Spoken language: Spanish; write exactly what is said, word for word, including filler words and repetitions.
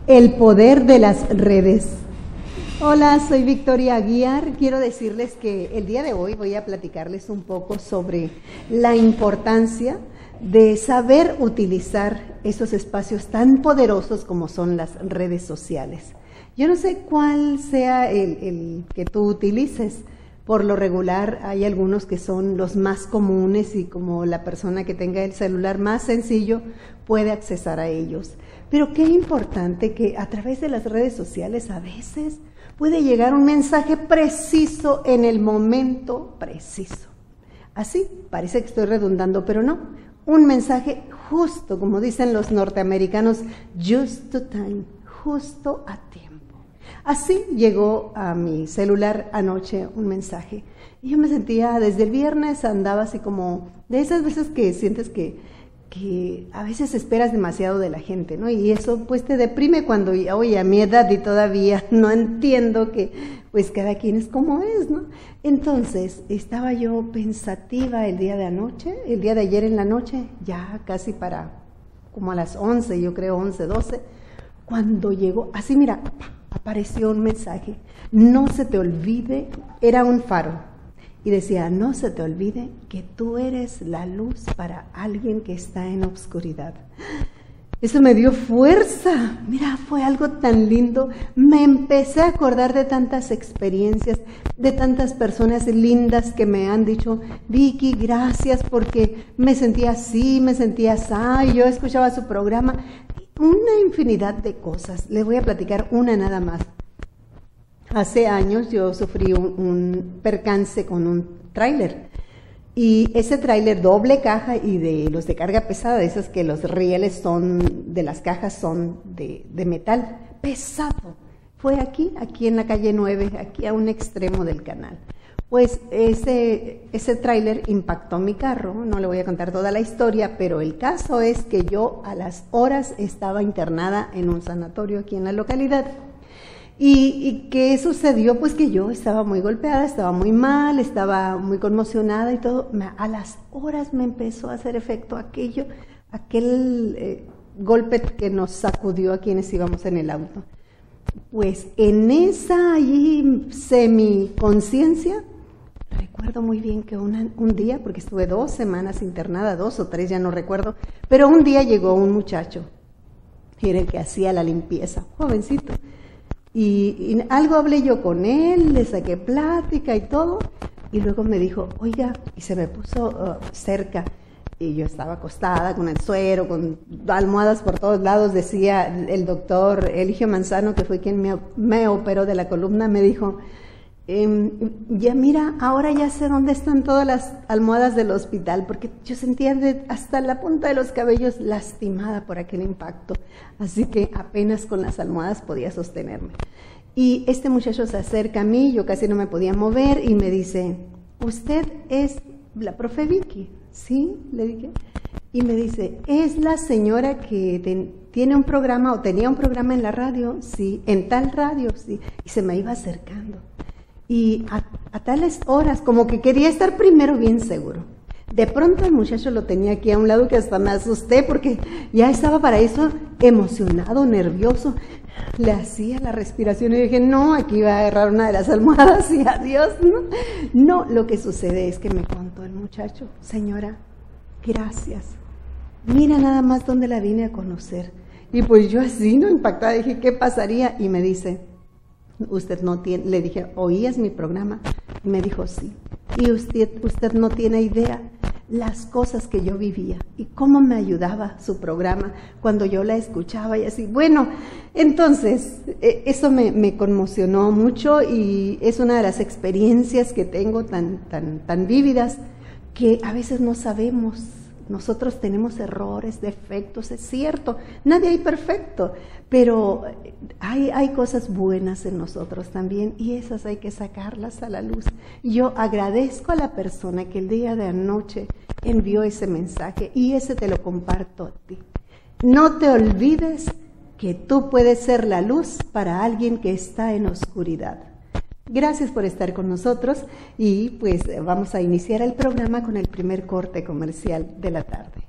El poder de las redes. Hola, soy Victoria Aguiar. Quiero decirles que el día de hoy voy a platicarles un poco sobre la importancia de saber utilizar esos espacios tan poderosos como son las redes sociales. Yo no sé cuál sea el, el que tú utilices. Por lo regular hay algunos que son los más comunes y como la persona que tenga el celular más sencillo puede accesar a ellos. Pero qué importante que a través de las redes sociales a veces puede llegar un mensaje preciso en el momento preciso. Así, parece que estoy redundando, pero no. Un mensaje justo, como dicen los norteamericanos, just to time, justo a tiempo. Así llegó a mi celular anoche un mensaje. Y yo me sentía, desde el viernes andaba así como, de esas veces que sientes que, que a veces esperas demasiado de la gente, ¿no? Y eso pues te deprime cuando, oye, a mi edad y todavía no entiendo que pues cada quien es como es, ¿no? Entonces estaba yo pensativa el día de anoche, el día de ayer en la noche, ya casi para como a las once, yo creo once, doce, cuando llegó, así mira, apareció un mensaje, no se te olvide, era un faro, y decía, no se te olvide que tú eres la luz para alguien que está en obscuridad. Eso me dio fuerza, mira, fue algo tan lindo, me empecé a acordar de tantas experiencias, de tantas personas lindas que me han dicho, Vicky, gracias porque me sentía así, me sentía así, yo escuchaba su programa, una infinidad de cosas, les voy a platicar una nada más. Hace años yo sufrí un, un percance con un tráiler. Y ese tráiler doble caja y de los de carga pesada, de esos que los rieles son, de las cajas son de, de metal, pesado. Fue aquí, aquí en la calle nueve, aquí a un extremo del canal. Pues ese, ese tráiler impactó mi carro, no le voy a contar toda la historia, pero el caso es que yo a las horas estaba internada en un sanatorio aquí en la localidad. ¿Y, y qué sucedió? Pues que yo estaba muy golpeada, estaba muy mal, estaba muy conmocionada y todo. A las horas me empezó a hacer efecto aquello, aquel eh, golpe que nos sacudió a quienes íbamos en el auto. Pues en esa allí semi-conciencia, recuerdo muy bien que una, un día, porque estuve dos semanas internada, dos o tres, ya no recuerdo, pero un día llegó un muchacho, era el que hacía la limpieza, jovencito. Y, y algo hablé yo con él, le saqué plática y todo, y luego me dijo, oiga, y se me puso uh, cerca, y yo estaba acostada con el suero, con almohadas por todos lados, decía el doctor Eligio Manzano, que fue quien me, me operó de la columna, me dijo, eh, ya mira, ahora ya sé dónde están todas las almohadas del hospital, porque yo sentía de, hasta la punta de los cabellos lastimada por aquel impacto, así que apenas con las almohadas podía sostenerme. Y este muchacho se acerca a mí, yo casi no me podía mover, y me dice, ¿usted es la profe Vicky? Sí, le dije. Y me dice, ¿es la señora que ten, tiene un programa o tenía un programa en la radio? Sí, en tal radio, sí. Y se me iba acercando. Y a, a tales horas, como que quería estar primero bien seguro. De pronto el muchacho lo tenía aquí a un lado que hasta me asusté porque ya estaba para eso emocionado, nervioso. Le hacía la respiración y dije, no, aquí va a agarrar una de las almohadas y adiós, ¿no? No, lo que sucede es que me contó el muchacho, señora, gracias. Mira nada más dónde la vine a conocer. Y pues yo así, ¿no? Impactada, dije, ¿qué pasaría? Y me dice, usted no tiene, le dije, ¿oías mi programa? Y me dijo, sí. Y usted, usted no tiene idea las cosas que yo vivía y cómo me ayudaba su programa cuando yo la escuchaba y así. Bueno, entonces, eh, eso me, me conmocionó mucho y es una de las experiencias que tengo tan, tan, tan vívidas que a veces no sabemos. Nosotros tenemos errores, defectos, es cierto, nadie hay perfecto, pero hay, hay cosas buenas en nosotros también y esas hay que sacarlas a la luz. Yo agradezco a la persona que el día de anoche envió ese mensaje y ese te lo comparto a ti. No te olvides que tú puedes ser la luz para alguien que está en oscuridad. Gracias por estar con nosotros y pues vamos a iniciar el programa con el primer corte comercial de la tarde.